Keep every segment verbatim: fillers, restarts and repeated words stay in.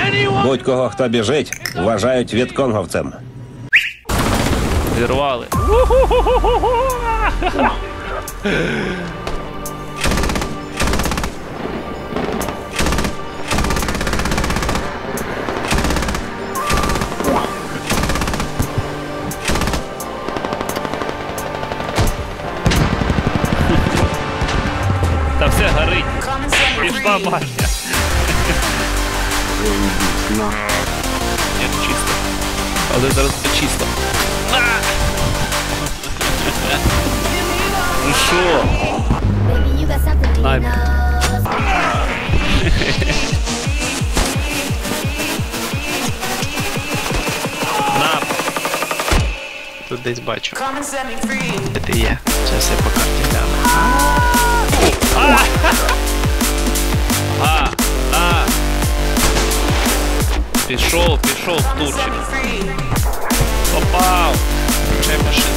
Будь-кого, хто біжить, вважають в'єтконговцем. Зірвали. Та все горить. Пішла башня. Як чисто. Але зараз буде чисто. Ну шо? Найп. На. Тут десь бачу. Де ти є? Зараз я по карті гляну. А, а. Пішов, пішов, турчик. Попав. Чай машина.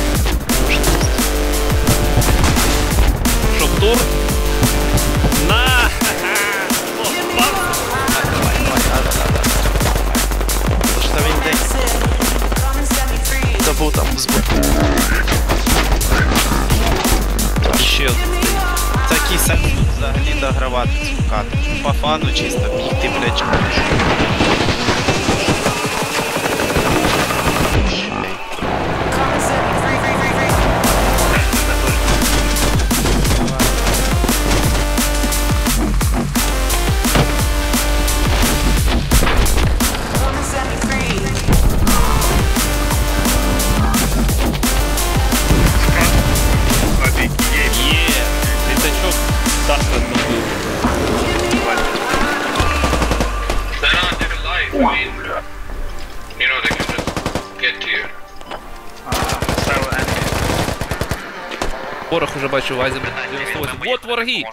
Що, в тур? На! Попав. Давай, давай, да, да, да, да. Тож там він десь. Забув там збоку. Ще один. Це який сенс взагалі догравати цю карту? По фану чисто бігти, блядь, чи Ворог уже бачу, Вайзен дев'яносто восемь. Вот вороги!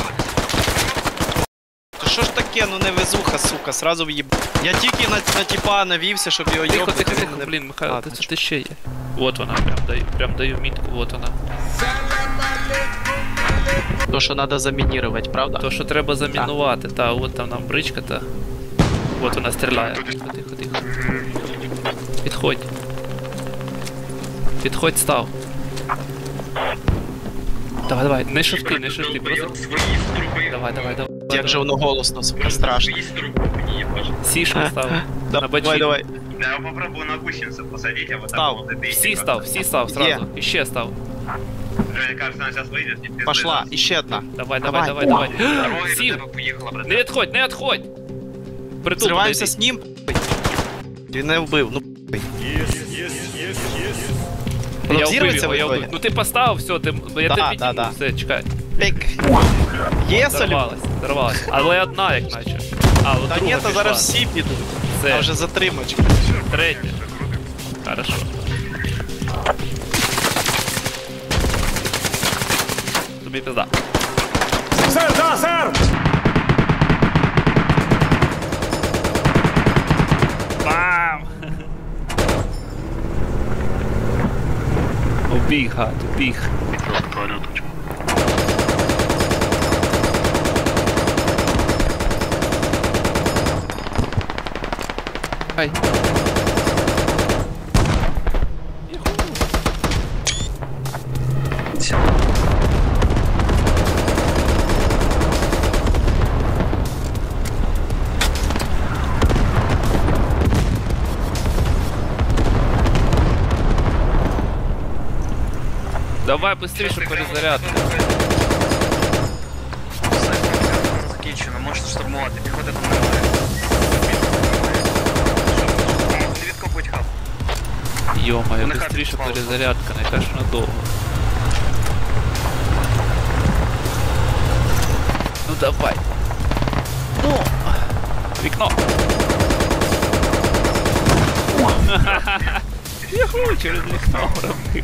То що ж таке, ну не везуха, сука, сразу в'їб... Я тільки на, на тіпа навівся, щоб його Тихо, йобнути. тихо, тихо, блін, Михайло, ти, ти ще є. Вот вона, прям даю, прям даю мітку, вот вона. То, що треба замінірувати, правда? То, що треба замінувати, та, та от там нам бричка, та. Вот вона стріляє. Тихо, тихо, тихо. Підходь. Підходь, став. Давай, давай, не шифти, не шифти, просто. Давай, давай, давай. Як же воно голосно, сука, страшно. Сішку став. На бачі. Давай, давай. Да, я попробую на гусеницу посадить, а вот Став. так вот добейте. Всі став, всі став, сразу. І ще став. Женя, кажется, она сейчас выйдет. и пизды Пошла, даст. іще одна. Давай, давай, давай, давай. Второй Сів! где-то поехала, брат. Не відходь, не відходь! Притул Зриваємося подойди. з ним. Він не вбив, ну Я вбив взірветься його, я виходить? вбив. Ну ти поставив, все, ти, я Да, тебе да, підніму, да. все, чекай. Пік. Є солі? Дорвалась, дорвалась. Але одна, як наче. А, от Та друга ні, то пішла. зараз всі підуть. Це. А вже затримочка. Третя. Хорошо. Тобі пизда. Сер, да, сер! Бам! Убіг, гад, убіг. Ай. Давай быстрее перезарядку. Закінчено, можете штурмувати, піхоти там немає. Не відкопують хаб. Йо-моє, Вони быстріше хату впали. перезарядка, не кажу надовго. Ну давай. Ну, вікно. Яху, через вікно робив.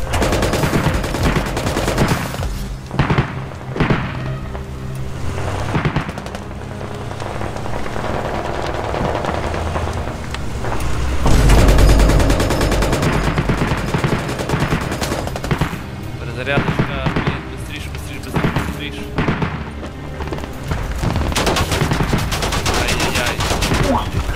Перезарядочка, блін, быстріше, быстріше, быстріше, быстріше. Ай-яй-яй.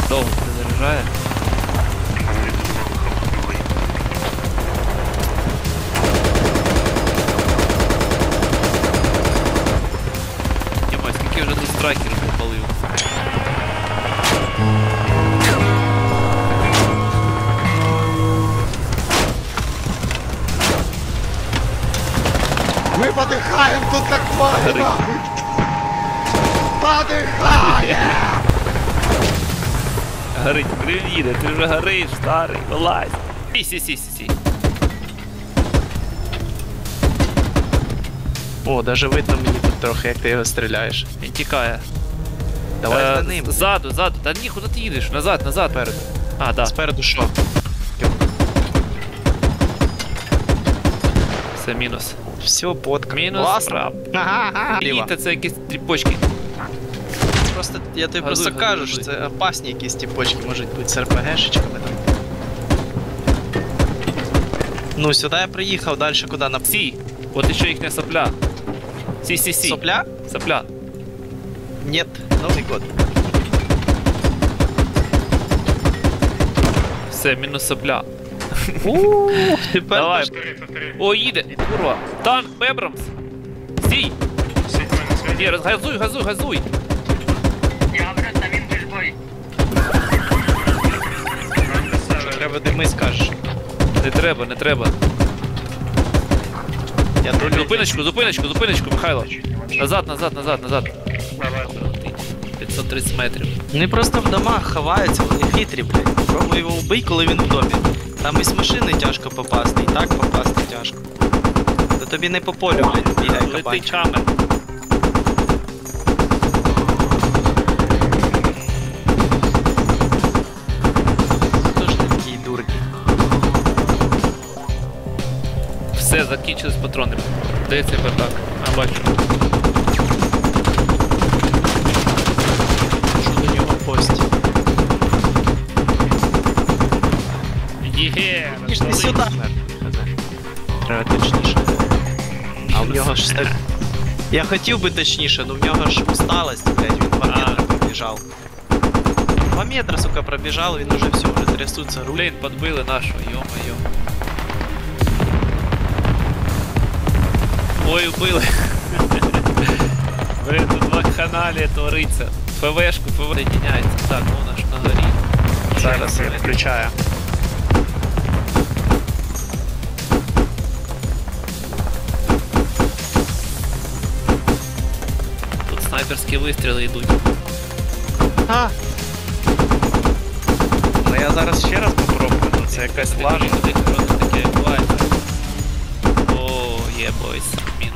Довго перезаряджає. Ємай, скільки вже тут страйкерів попалив. Мы подыхаем тут как твари, нахуй! Подыхаем! Горить, привіде, ти вже гориш, старий, вилазь. Сі, сі, сі, сі, сі. О, даже видно мені тут трохи, як ти його стріляєш. Він тікає. Давай Е, за ним. Ззаду, ззаду. Та ні, куди ти їдеш? Назад, назад. Спереду. А, да. Спереду що? Це мінус. Все, подка. Мінус, Класно. прав. Ага, ліва. Їдьте, це якісь тріпочки. Просто я тобі Газуй, просто газуй, кажу, газуй. що це опасні якісь ті почки можуть бути з РПГшечками там. Ну, сюди я приїхав, далі куди на Сі. От ще їхня сопля. Сі, сі, сі. Сопля? Сопля. Нет, Новий год. Все, мінус сопля. Ууу, тепер Давай. теж- О, їде. Курва. Танк, Бебрамс. Стій. Ні, роз- газуй, газуй, газуй. Я говорю, на він бой. Треба дими скажеш. Не треба, не треба. Я долю. Зупиночку, зупиночку, зупиночку, Михайло. Назад, назад, назад, назад. п'ятсот тридцять метрів. Вони просто в домах ховаються, вони хитрі, блядь. Пробуй його вбий, коли він в домі. Там із машини тяжко попасти, і так попасти тяжко. То тобі не по полю, блядь, бігай Летить кабанчик. камер. Тож не такий дурні. Все, закінчились патрони. Де цей бардак? А, бачу. Що до нього пості. Є! Ні ж не сюди. Треба точніше. А в нього ж так... Я хотів би точніше, но в нього ж усталость, блядь, він два метра пробіжав. Два метра, сука, пробіжав, він уже все, вже трясуться руки. Блін, подбили нашу, йо-моє. Ой, вбили. Блін, тут вакханалія твориться. ФВшку, ФВ соединяється. Так, вона ж на горі. Зараз я включаю. Тут снайперські вистріли йдуть. А! Ну я зараз ще раз попробую, ну це якась лажа. Таке буває. О, є бойс. Мінус.